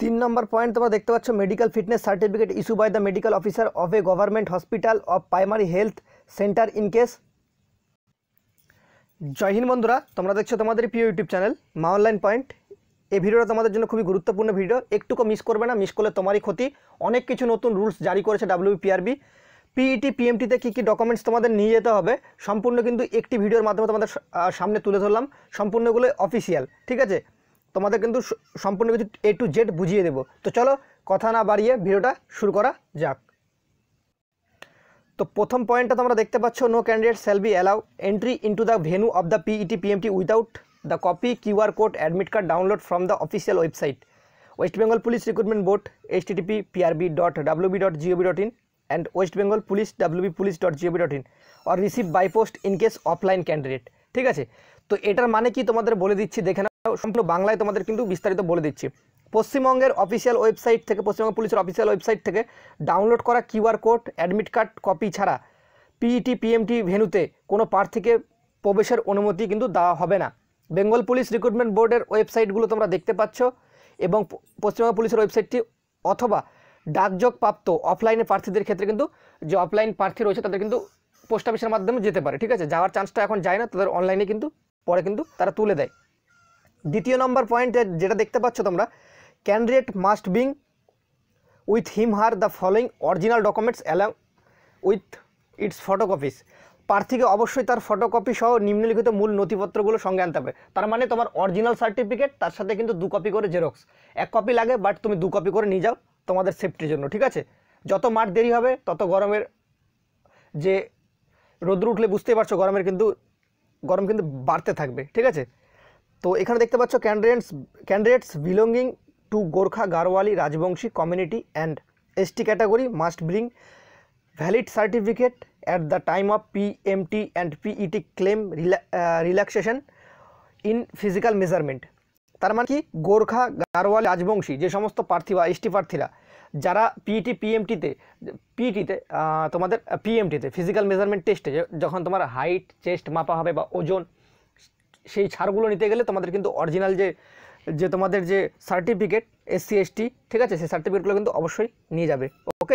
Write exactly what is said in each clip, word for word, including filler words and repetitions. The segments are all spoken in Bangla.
তিন নম্বর পয়েন্ট তোমরা দেখতে পাচ্ছ, medical fitness certificate issue by the medical officer of a government hospital of primary health centre in case. Jai Hind বন্ধুরা, তোমরা দেখছো তোমাদের প্রিয় YouTube channel Maa online point. এই ভিডিওটা তোমাদের জন্য খুবই গুরুত্বপূর্ণ ভিডিও, একটুকু মিস করবে না, মিস করলে তোমারই ক্ষতি। অনেক কিছু নতুন রুলস জারি করেছে ডাব্লিউপিআরবি। পিইটি পিএমটিতে কী কী ডকুমেন্টস তোমাদের নিয়ে যেতে হবে সম্পূর্ণ কিন্তু একটি ভিডিওর মাধ্যমে তোমাদের সামনে তুলে ধরলাম। সম্পূর্ণগুলো অফিসিয়াল, ঠিক আছে? তোমাদের কিন্তু সম্পূর্ণ কিছু এ টু জেড বুঝিয়ে দেবো। তো চলো কথা না বাড়িয়ে ভিডিওটা শুরু করা যাক। তো প্রথম পয়েন্টটা তোমরা দেখতে পাচ্ছ, no candidate shall be allow entry into the venue of the PET PMT without the copy QR code admit card download from the official website West Bengal police recruitment board H T T P PRB dot WB dot GOV dot in and West Bengal police WB police dot GOV dot in or receive by post in case offline candidate. ঠিক আছে, তো এটার মানে কি তোমাদের বলে দিচ্ছি, দেখে নাও। সম্পূর্ণ বাংলায় তোমাদের কিন্তু বিস্তারিত বলে দিচ্ছি। পশ্চিমবঙ্গের অফিসিয়াল ওয়েবসাইট থেকে, পশ্চিমবঙ্গ পুলিশের অফিসিয়াল ওয়েবসাইট থেকে ডাউনলোড করা QR code admit card copy ছাড়া পিইটি পিএমটি ভেন্যুতে কোনো প্রার্থীকে প্রবেশের অনুমতি কিন্তু দেওয়া হবে না। বেঙ্গল পুলিশ রিক্রুটমেন্ট বোর্ডের ওয়েবসাইটগুলো তোমরা দেখতে পাচ্ছ এবং পশ্চিমবঙ্গ পুলিশের ওয়েবসাইটটি অথবা ডাকযোগ প্রাপ্ত অফলাইনে প্রার্থীদের ক্ষেত্রে কিন্তু যে অফলাইন প্রার্থী রয়েছে তাদের কিন্তু পোস্ট অফিসের মাধ্যমে যেতে পারে। ঠিক আছে, যাওয়ার চান্সটা এখন যায় না, তাদের অনলাইনে কিন্তু পরে কিন্তু তারা তুলে দেয়। দ্বিতীয় নম্বর পয়েন্ট যেটা দেখতে পাচ্ছ তোমরা, candidate must bring with him her the following original documents along with its photocopies. প্রার্থীকে অবশ্যই তার ফটোকপি সহ নিম্নলিখিত মূল নথিপত্রগুলো সঙ্গে আনতে হবে। তার মানে তোমার অরিজিনাল সার্টিফিকেট, তার সাথে কিন্তু দু কপি করে জেরক্স। এক কপি লাগে, বাট তুমি দু কপি করে নিয়ে যাও তোমাদের সেফটির জন্য। ঠিক আছে, যত মাঠ দেরি হবে তত গরমের যে রোদ্র উঠলে বুঝতেই পারছো গরমের কিন্তু গরম কিন্তু বাড়তে থাকবে। ঠিক আছে, তো এখানে দেখতে পাচ্ছ, candidates candidates belonging to Gorkha Garhwali Rajbanshi community and ST category must bring valid certificate at the time of PMT and PET claim relaxation in physical measurement. তার মানে কি, গোর্খা গারোয়ালি রাজবংশী যে সমস্ত প্রার্থী বা এসটি প্রার্থীরা যারা পিইটি পিএমটিতে পিইটিতে তোমাদের পিএমটিতে ফিজিক্যাল মেজারমেন্ট টেস্টে যখন তোমার হাইট চেস্ট মাপা হবে বা ওজন, সেই ছাড়গুলো নিতে গেলে তোমাদের কিন্তু অরিজিনাল যে যে তোমাদের যে সার্টিফিকেট এসসি এসটি, ঠিক আছে, সেই সার্টিফিকেটগুলো কিন্তু অবশ্যই নিয়ে যাবে। ওকে,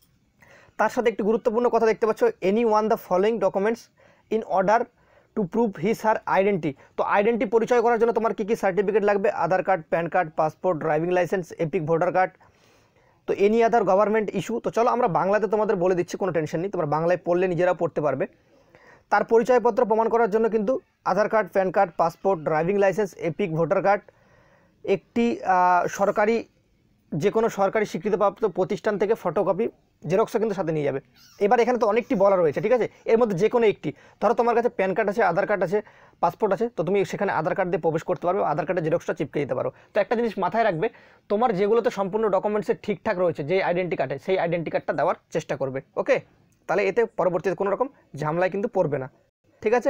তার সাথে একটি গুরুত্বপূর্ণ কথা দেখতে পাচ্ছ, any one the following documents in order to prove his her identity. তো আইডেন্টি পরিচয় করার জন্য তোমার কী কী সার্টিফিকেট লাগবে? Aadhaar card, PAN card, passport, driving licence, EPIC voter card, তো এনি আদার গভর্নমেন্ট ইস্যু। তো চলো আমরা বাংলাতে তোমাদের বলে দিচ্ছি, কোনো টেনশন নেই, তোমরা বাংলায় পড়লে নিজেরাও পড়তে পারবে। তার পরিচয়পত্র প্রমাণ করার জন্য কিন্তু Aadhaar card, PAN card, passport, driving licence, EPIC voter card, একটি সরকারি যে কোনো সরকারি স্বীকৃতিপ্রাপ্ত প্রতিষ্ঠান থেকে ফটোকপি জেরক্সও কিন্তু সাথে নিয়ে যাবে। এবার এখানে তো অনেকটি বলা রয়েছে, ঠিক আছে, এর মধ্যে যে কোনো একটি, ধরো তোমার কাছে প্যান কার্ড আছে, আধার কার্ড আছে, পাসপোর্ট আছে, তো তুমি সেখানে আধার কার্ড দিয়ে প্রবেশ করতে পারবে, আধার কার্ডের জেরক্সটা চিপকে দিতে পারো। তো একটা জিনিস মাথায় রাখবে, তোমার যেগুলোতে সম্পূর্ণ ডকুমেন্টসে ঠিকঠাক রয়েছে, যে আইডেন্টি কার্ডে, সেই আইডেন্টি কার্ডটা দেওয়ার চেষ্টা করবে। ওকে, তাহলে এতে পরবর্তীতে কোনো রকম ঝামেলায় কিন্তু পড়বে না। ঠিক আছে,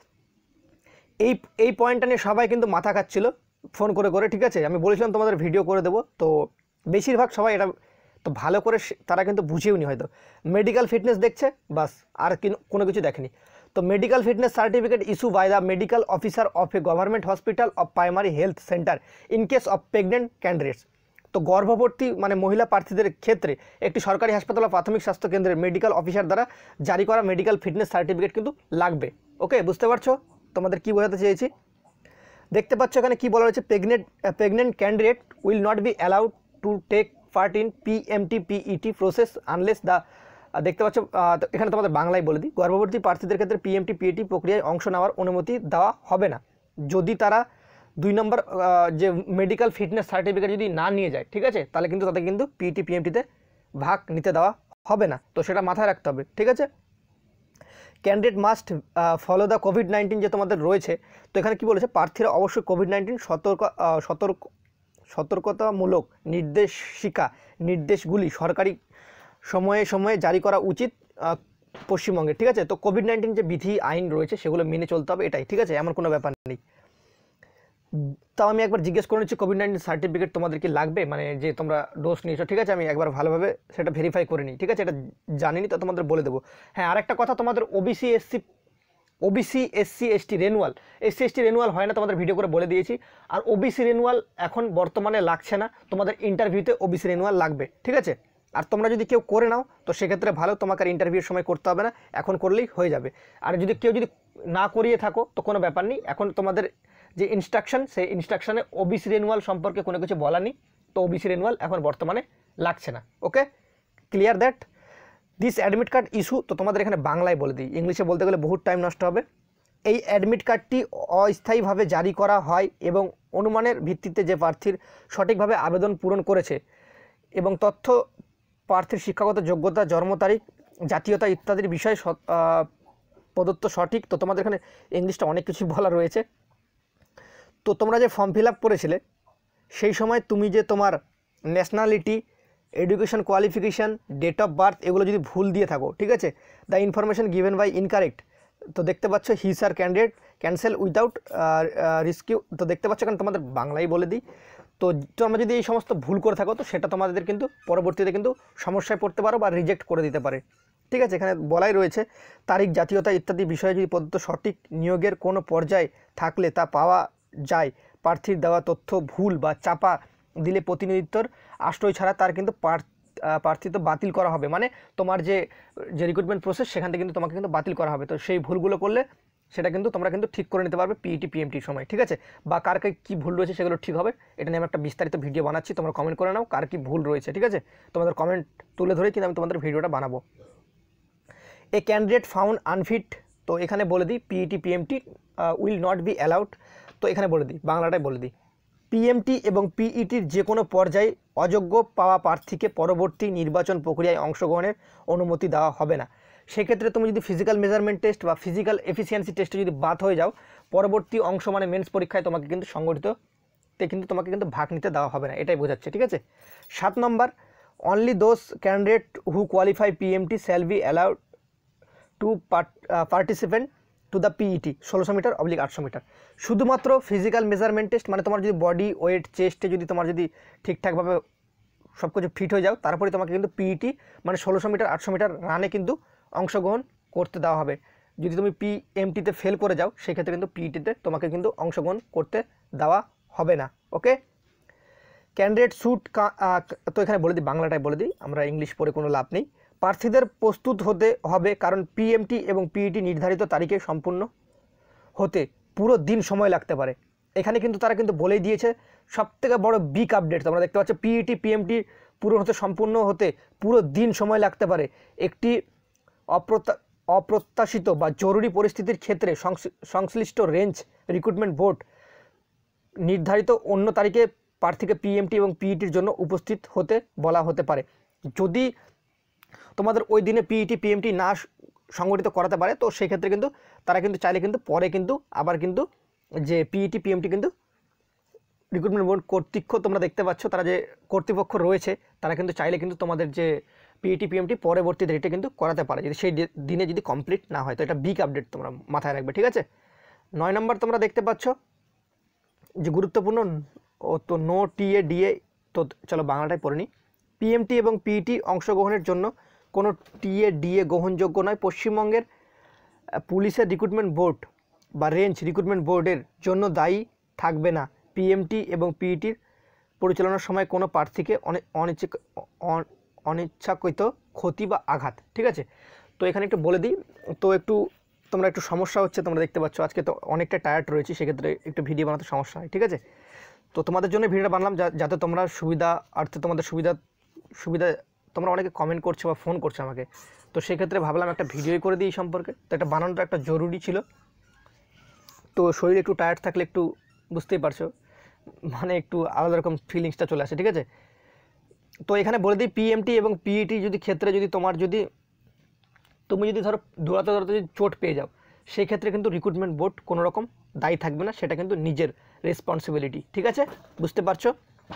এই এই পয়েন্টটা নিয়ে সবাই কিন্তু মাথা খাচ্ছিল ফোন করে করে। ঠিক আছে, আমি বলেছিলাম তোমাদের ভিডিও করে দেবো, তো বেশিরভাগ সবাই এটা তো ভালো করে তারা কিন্তু বুঝেও নি হয়তো। মেডিকেল ফিটনেস দেখছে বাস, আর কোনো কিছু দেখেনি। তো medical fitness certificate issue by the medical officer of a government hospital of primary health centre in case of pregnant candidates. তো গর্ভবতী মানে মহিলা প্রার্থীদের ক্ষেত্রে একটি সরকারি হাসপাতাল বা প্রাথমিক স্বাস্থ্য কেন্দ্রের মেডিকেল অফিসার দ্বারা জারি করা মেডিকেল ফিটনেস সার্টিফিকেট কিন্তু লাগবে। ওকে, বুঝতে পারছো তোমাদের কি বোঝাতে চেয়েছি? দেখতে পাচ্ছ এখানে কি বলা হয়েছে, pregnant pregnant candidate will not be allowed to take part in PMT PET process unless the, দেখতে পাচ্ছ এখানে তোমাদের বাংলায় বলে দিই, গর্ভবতী প্রার্থীদের ক্ষেত্রে পিএমটি পিইটি প্রক্রিয়ায় অংশ নেওয়ার অনুমতি দেওয়া হবে না যদি তারা দুই নম্বর যে মেডিকেল ফিটনেস সার্টিফিকেট যদি না নিয়ে যায়। ঠিক আছে, তাহলে কিন্তু তাদের কিন্তু পিইটি পিএমটিতে ভাগ নিতে দেওয়া হবে না, তো সেটা মাথায় রাখতে হবে। ঠিক আছে, candidate must follow the COVID nineteen যে তোমাদের রয়েছে, তো এখানে কি বলেছে, প্রার্থীরা অবশ্যই কোভিড নাইন্টিন সতর্ক সতর্ক সতর্কতামূলক নির্দেশিকা নির্দেশগুলি সরকারি সময়ে সময়ে জারি করা উচিত পশ্চিমবঙ্গে। ঠিক আছে, তো কোভিড নাইন্টিন যে বিধি আইন রয়েছে সেগুলো মেনে চলতে হবে, এটাই। ঠিক আছে, এমন কোনো ব্যাপার নেই। তাও আমি একবার জিজ্ঞেস করে নিচ্ছি, কোভিড নাইন্টিন সার্টিফিকেট তোমাদের কি লাগবে, মানে যে তোমরা ডোজ নিয়েছো? ঠিক আছে, আমি একবার ভালোভাবে সেটা ভেরিফাই করে নিই। ঠিক আছে, এটা জানিনি তো তোমাদের বলে দেবো। হ্যাঁ, আরেকটা কথা, তোমাদের OBC SC OBC SC ST renewal, SC ST renewal হয় না, তোমাদের ভিডিও করে বলে দিয়েছি। আর ওবিসি রেনুয়াল এখন বর্তমানে লাগছে না, তোমাদের ইন্টারভিউতে ওবিসি রেনুয়াল লাগবে, ঠিক আছে। আর তোমরা যদি কেউ করে নাও তো সেক্ষেত্রে ভালো, তোমাকে আর ইন্টারভিউর সময় করতে হবে না, এখন করলেই হয়ে যাবে। আর যদি কেউ যদি না করিয়ে থাকো তো কোনো ব্যাপার নেই, এখন তোমাদের যে ইনস্ট্রাকশন সেই ইনস্ট্রাকশনে ওবিসি রেনুয়াল সম্পর্কে কোনো কিছু বলা নেই, তো ওবিসি রেনুয়াল এখন বর্তমানে লাগছে না। Okay, clear that. This admit card issue, তো তোমাদের এখানে বাংলায় বলে দিই, ইংলিশে বলতে গেলে বহুত টাইম নষ্ট হবে। এই অ্যাডমিট কার্ডটি অস্থায়ীভাবে জারি করা হয় এবং অনুমানের ভিত্তিতে যে প্রার্থীর সঠিকভাবে আবেদন পূরণ করেছে এবং তথ্য প্রার্থীর শিক্ষাগত যোগ্যতা, জন্ম তারিখ, জাতীয়তা ইত্যাদির বিষয়ে প্রদত্ত সঠিক, তো তোমাদের এখানে ইংলিশটা অনেক কিছু বলা রয়েছে। তো তোমরা যে ফর্ম ফিল আপ করেছিলে সেই সময় তুমি যে তোমার nationality, education qualification, date of birth এগুলো যদি ভুল দিয়ে থাকো, ঠিক আছে, the information given by incorrect, তো দেখতে পাচ্ছ his her candidate cancel without rescue, তো দেখতে পাচ্ছ কারণ তোমাদের বাংলায় বলে দিই। তো তোমরা যদি এই সমস্ত ভুল করে থাকো তো সেটা তোমাদের কিন্তু পরবর্তীতে কিন্তু সমস্যায় পড়তে পারো বা রিজেক্ট করে দিতে পারে, ঠিক আছে। এখানে বলাই রয়েছে তারিখ, জাতীয়তা ইত্যাদি বিষয়ে যদি প্রদত্ত সঠিক নিয়োগের কোনো পর্যায়ে থাকলে তা পাওয়া যায়, প্রার্থীর দেওয়া তথ্য ভুল বা চাপা দিলে প্রতিনিধিত্বর আশ্রয় ছাড়া তার কিন্তু প্রার্থিত্ব বাতিল করা হবে, মানে তোমার যে যে রিক্রুটমেন্ট প্রসেস সেখান থেকে কিন্তু তোমাকে কিন্তু বাতিল করা হবে। তো সেই ভুলগুলো করলে সেটা কিন্তু তোমরা কিন্তু ঠিক করে নিতে পারবে পিইটি পিএমটির সময়, ঠিক আছে। বা কার কী ভুল রয়েছে সেগুলো ঠিক হবে, এটা নিয়ে আমি একটা বিস্তারিত ভিডিও বানাচ্ছি, তোমরা কমেন্ট করে নাও কার কী ভুল রয়েছে, ঠিক আছে। তোমাদের কমেন্ট তুলে ধরে কিন্তু আমি তোমাদের ভিডিওটা বানাবো। এ ক্যান্ডিডেট ফাউন্ড আনফিট, তো এখানে বলে দিই PET PMT will not be allowed, তো এখানে বলে দিই বাংলাটাই বলে দিই, পিএমটি এবং পিইটির যে কোনো পর্যায়ে অযোগ্য পাওয়া প্রার্থীকে পরবর্তী নির্বাচন প্রক্রিয়ায় অংশগ্রহণের অনুমতি দেওয়া হবে না। সেক্ষেত্রে তুমি যদি ফিজিক্যাল মেজারমেন্ট টেস্ট বা ফিজিক্যাল এফিসিয়েন্সি টেস্টে যদি বাদ হয়ে যাও, পরবর্তী অংশ মানে মেন্স পরীক্ষায় তোমাকে কিন্তু সংগঠিততে কিন্তু তোমাকে কিন্তু ভাগ নিতে দেওয়া হবে না, এটাই বোঝাচ্ছে, ঠিক আছে। সাত number, only those candidate who qualify PMT shall be allowed to participant to the PET ষোলোশো মিটার অবলিক আটশো মিটার, শুধুমাত্র ফিজিক্যাল মেজারমেন্ট টেস্ট, মানে তোমার যদি বডি ওয়েট চেস্টে যদি তোমার যদি ঠিকঠাকভাবে সব কিছু ফিট হয়ে যাও তারপরে তোমাকে কিন্তু পিইটি মানে ষোলোশো মিটার আটশো মিটার রানে কিন্তু অংশগ্রহণ করতে দেওয়া হবে। যদি তুমি পিএমটিতে ফেল করে যাও সেক্ষেত্রে কিন্তু পিইটিতে তোমাকে কিন্তু অংশগ্রহণ করতে দেওয়া হবে না। ওকে, ক্যান্ডিডেট শুড, তো এখানে বলে দিই বাংলাটাই বলে দিই, আমরা ইংলিশ পড়ে কোনো লাভ নেই। প্রার্থীদের প্রস্তুত হতে হবে কারণ পিএমটি এবং পিইটি নির্ধারিত তারিখে সম্পূর্ণ হতে পুরো দিন সময় লাগতে পারে। এখানে কিন্তু তারা কিন্তু বলেই দিয়েছে সবথেকে বড় বিগ আপডেট, তোমরা দেখতে পাচ্ছ পিইটি পিএমটি পুরো হতে সম্পূর্ণ হতে পুরো দিন সময় লাগতে পারে। একটি অপ্রত্যা অপ্রত্যাশিত বা জরুরি পরিস্থিতির ক্ষেত্রে সংশ্লিষ্ট রেঞ্জ রিক্রুটমেন্ট বোর্ড নির্ধারিত অন্য তারিখে প্রার্থীকে পিএমটি এবং পিইটির জন্য উপস্থিত হতে বলা হতে পারে। যদি তোমাদের ওই দিনে পিইটি পিএমটি না সংগঠিত করাতে পারে তো সেই ক্ষেত্রে কিন্তু তারা কিন্তু চাইলে কিন্তু পরে কিন্তু আবার কিন্তু যে পিইটি পিএমটি কিন্তু রিক্রুটমেন্ট বোর্ড কর্তৃপক্ষ তোমরা দেখতে পাচ্ছ তারা যে কর্তৃপক্ষ রয়েছে তারা কিন্তু চাইলে কিন্তু তোমাদের যে পিইটি পিএমটি পরবর্তী ডেটে কিন্তু করাতে পারে যদি সেই দিনে যদি কমপ্লিট না হয়। তো এটা বিগ আপডেট তোমরা মাথায় রাখবে, ঠিক আছে। নয় নম্বর তোমরা দেখতে পাচ্ছ যে গুরুত্বপূর্ণ ও তো নো টিএ ডিএ, তো চলো বাংলাটাই পড়ে নিই। পিএমটি এবং পিইটি অংশগ্রহণের জন্য কোনো টিএ ডিএ গ্রহণযোগ্য নয়। পশ্চিমবঙ্গের পুলিশের রিক্রুটমেন্ট বোর্ড বা রেঞ্জ রিক্রুটমেন্ট বোর্ডের জন্য দায়ী থাকবে না পিএমটি এবং পিইটির পরিচালনার সময় কোনো প্রার্থীকে অনিচ্ছা অনিচ্ছাকৃত ক্ষতি বা আঘাত, ঠিক আছে। তো এখানে একটু বলে দিই, তো একটু তোমরা একটু সমস্যা হচ্ছে, তোমরা দেখতে পাচ্ছ আজকে তো অনেকটা টায়ার্ড রয়েছে, সেক্ষেত্রে একটু ভিডিও বানাতে সমস্যা হয়, ঠিক আছে। তো তোমাদের জন্য ভিডিওটা বানালাম যাতে তোমরা সুবিধা অর্থে তোমাদের সুবিধা সুবিধা তোমরা অনেকে কমেন্ট করছো বা ফোন করছো আমাকে, তো সেক্ষেত্রে ভাবলাম একটা ভিডিও করে দিই এই সম্পর্কে। তো এটা বানানোটা একটা জরুরি ছিল, তো শরীর একটু টায়ার্ড থাকলে একটু বুঝতেই পারছো মানে একটু আলাদা রকম ফিলিংসটা চলে আসে, ঠিক আছে। তো এখানে বলে দিই পিএমটি এবং পিইটি যদি ক্ষেত্রে যদি তোমার যদি তুমি যদি ধরো দৌড়াতে দৌড়াতে যদি চোট পেয়ে যাও সেই ক্ষেত্রে কিন্তু রিক্রুটমেন্ট বোর্ড কোনো রকম দায়ী থাকবে না, সেটা কিন্তু নিজের রেসপন্সিবিলিটি, ঠিক আছে, বুঝতে পারছো।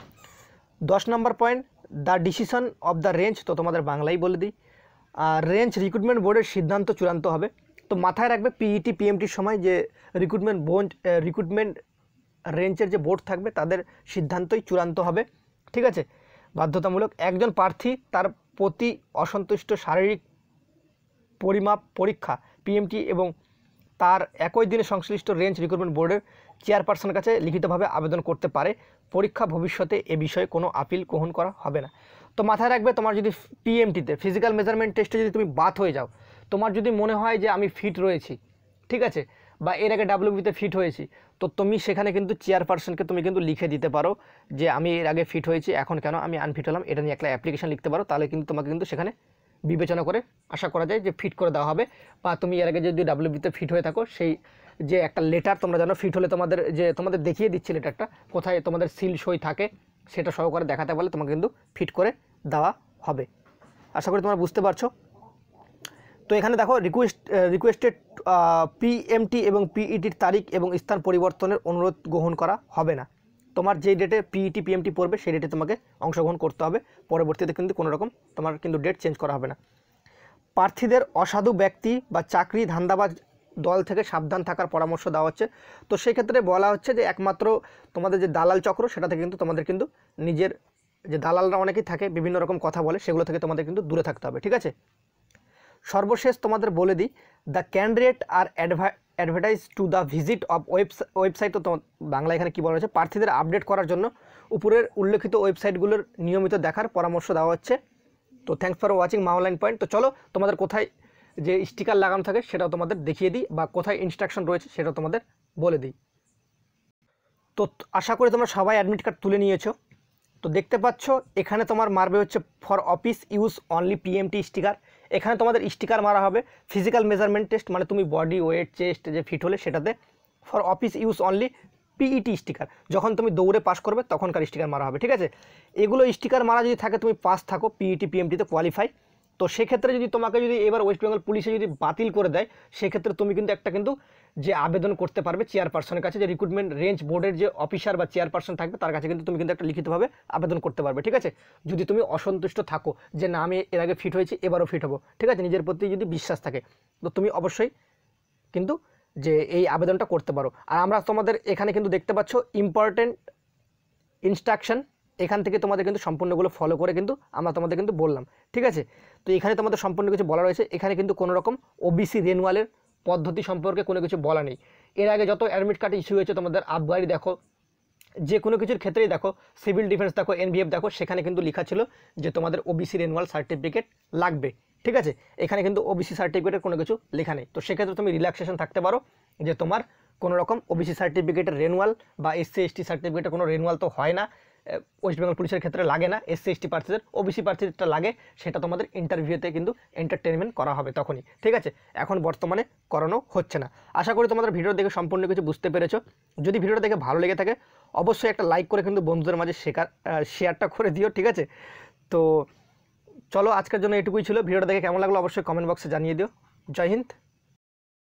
দশ number point, the decision of the range, তো তোমাদের বাংলাই বলে দিই, আর রেঞ্জ রিক্রুটমেন্ট বোর্ডের সিদ্ধান্ত চূড়ান্ত হবে। তো মাথায় রাখবে পিইটি পিএমটির সময় যে রিক্রুটমেন্ট বোর্ড রিক্রুটমেন্ট রেঞ্জের যে বোর্ড থাকবে তাদের সিদ্ধান্তই চূড়ান্ত হবে, ঠিক আছে, বাধ্যতামূলক। একজন প্রার্থী তার প্রতি অসন্তুষ্ট শারীরিক পরিমাপ পরীক্ষা পিএমটি এবং তার একই দিনে সংশ্লিষ্ট রেঞ্জ রিক্রুটমেন্ট বোর্ডের চেয়ারপারসনের কাছে লিখিতভাবে আবেদন করতে পারে। পরীক্ষা ভবিষ্যতে এ বিষয়ে কোনো আপিল গ্রহণ করা হবে না। তো মাথায় রাখবে, তোমার যদি পিএমটিতে ফিজিক্যাল মেজারমেন্ট টেস্টে যদি তুমি বাদ হয়ে যাও, তোমার যদি মনে হয় যে আমি ফিট রয়েছি, ঠিক আছে, বা এর আগে ডাব্লিউবিতে ফিট হয়েছি, তো তুমি সেখানে কিন্তু চেয়ারপারসনকে তুমি কিন্তু লিখে দিতে পারো যে আমি এর আগে ফিট হয়েছি, এখন কেন আমি আনফিট হলাম, এটা নিয়ে একটা অ্যাপ্লিকেশন লিখতে পারো। তাহলে কিন্তু তোমাকে কিন্তু সেখানে বিবেচনা করে আশা করা যায় যে ফিট করে দেওয়া হবে। বা তুমি এর আগে যদি ডাব্লিউবিতে ফিট হয়ে থাকো, সেই যে একটা লেটার তোমরা জানো ফিট হলে তোমাদের যে তোমাদের দেখিয়ে দিচ্ছে লেটারটা কোথায় তোমাদের সিল সই থাকে, সেটা সহকারে দেখাতে পারলে তোমাকে কিন্তু ফিট করে দেওয়া হবে। আশা করি তোমরা বুঝতে পারছো। তো এখানে দেখো রিকোয়েস্ট রিকোয়েস্টেড পিএমটি এবং পিইটির তারিখ এবং স্থান পরিবর্তনের অনুরোধ গ্রহণ করা হবে না। তোমার যেই ডেটে পিইটি পিএমটি পড়বে সেই ডেটে তোমাকে অংশগ্রহণ করতে হবে, পরবর্তীতে কিন্তু কোনো রকম তোমার কিন্তু ডেট চেঞ্জ করা হবে না। প্রার্থীদের অসাধু ব্যক্তি বা চাকরি ধান্দাবাজ দল থেকে সাবধান থাকার পরামর্শ দেওয়া হচ্ছে। তো সেক্ষেত্রে বলা হচ্ছে যে একমাত্র তোমাদের যে দালাল চক্র, সেটা থেকে কিন্তু তোমাদের কিন্তু নিজের যে দালালরা অনেকেই থাকে বিভিন্ন রকম কথা বলে, সেগুলো থেকে তোমাদের কিন্তু দূরে থাকতে হবে, ঠিক আছে। সর্বশেষ তোমাদের বলে দিই, the candidate are advertise to the visit of website. তো বাংলা এখানে কী বলা হয়েছে, প্রার্থীদের আপডেট করার জন্য উপরের উল্লেখিত ওয়েবসাইটগুলোর নিয়মিত দেখার পরামর্শ দেওয়া হচ্ছে। তো thanks for watching Maa online point. তো চলো তোমাদের কোথায় যে স্টিকার লাগানো থাকে সেটাও তোমাদের দেখিয়ে দিই, বা কোথায় ইনস্ট্রাকশন রয়েছে সেটাও তোমাদের বলে দিই। তো আশা করি তোমরা সবাই অ্যাডমিট কার্ড তুলে নিয়েছো। তো দেখতে পাচ্ছ এখানে তোমার মারবে হচ্ছে for office use only PMT sticker. এখানে তোমাদের স্টিকার মারা হবে ফিজিক্যাল মেজারমেন্ট টেস্ট, মানে তুমি বডি ওয়েট চেস্ট যে ফিট হলে সেটাতে। For office use only PET sticker, যখন তুমি দৌড়ে পাস করবে তখনকার স্টিকার মারা হবে, ঠিক আছে। এগুলো স্টিকার মারা যদি থাকে, তুমি পাস থাকো পিইটি পিএমটিতে কোয়ালিফাই, তো সেক্ষেত্রে যদি তোমাকে যদি এবার ওয়েস্ট বেঙ্গল পুলিশে যদি বাতিল করে দেয়, সেক্ষেত্রে তুমি কিন্তু একটা কিন্তু যে আবেদন করতে পারবে চেয়ারপারসনের কাছে, যে রিক্রুটমেন্ট রেঞ্জ বোর্ডের যে অফিসার বা চেয়ারপারসন থাকবে তার কাছে কিন্তু তুমি কিন্তু একটা লিখিতভাবে আবেদন করতে পারবে, ঠিক আছে। যদি তুমি অসন্তুষ্ট থাকো যে না আমি এর আগে ফিট হয়েছি এবারও ফিট হবো, ঠিক আছে, নিজের প্রতি যদি বিশ্বাস থাকে, তো তুমি অবশ্যই কিন্তু যে এই আবেদনটা করতে পারো। আর আমরা তোমাদের এখানে কিন্তু দেখতে পাচ্ছ ইম্পর্টেন্ট ইনস্ট্রাকশন, এখান থেকে তোমাদের কিন্তু সম্পূর্ণগুলো ফলো করে কিন্তু আমরা তোমাদের কিন্তু বললাম, ঠিক আছে। তো এখানে তোমাদের সম্পূর্ণ কিছু বলা রয়েছে, এখানে কিন্তু কোনো রকম ওবিসি রেনুয়ালের পদ্ধতি সম্পর্কে কোনো কিছু বলা নেই। এর আগে যত অ্যাডমিট কার্ড ইস্যু হয়েছে, তোমাদের আবগারি দেখো, যে কোনো কিছুর ক্ষেত্রেই দেখো, সিভিল ডিফেন্স দেখো, এনভিএফ দেখো, সেখানে কিন্তু লেখা ছিল যে তোমাদের ওবিসি রেনুয়াল সার্টিফিকেট লাগবে, ঠিক আছে। এখানে কিন্তু ওবিসি সার্টিফিকেটের কোনো কিছু লেখা নেই। তো সেক্ষেত্রে তুমি রিল্যাক্সেশন থাকতে পারো যে তোমার কোনো রকম ওবিসি সার্টিফিকেটের রেনুয়াল বা এসসি এসটি সার্টিফিকেটের কোনো রেনুয়াল তো হয় না, ওয়েস্ট বেঙ্গল পুলিশের ক্ষেত্রে লাগে না। এসসি এসটি প্রার্থীদের, ওবিসি প্রার্থীদেরটা লাগে, সেটা তোমাদের ইন্টারভিউতে কিন্তু এন্টারটেনমেন্ট করা হবে তখনই, ঠিক আছে। এখন বর্তমানে করানো হচ্ছে না। আশা করি তোমাদের ভিডিও দেখে সম্পূর্ণ কিছু বুঝতে পেরেছো। যদি ভিডিওটা দেখে ভালো লেগে থাকে অবশ্যই একটা লাইক করে কিন্তু বন্ধুদের মাঝে শেখার শেয়ারটা করে দিও, ঠিক আছে। তো চলো আজকের জন্য এটুকুই ছিল। ভিডিওটা দেখে কেমন লাগলো অবশ্যই কমেন্ট বক্সে জানিয়ে দিও। জয় হিন্দ।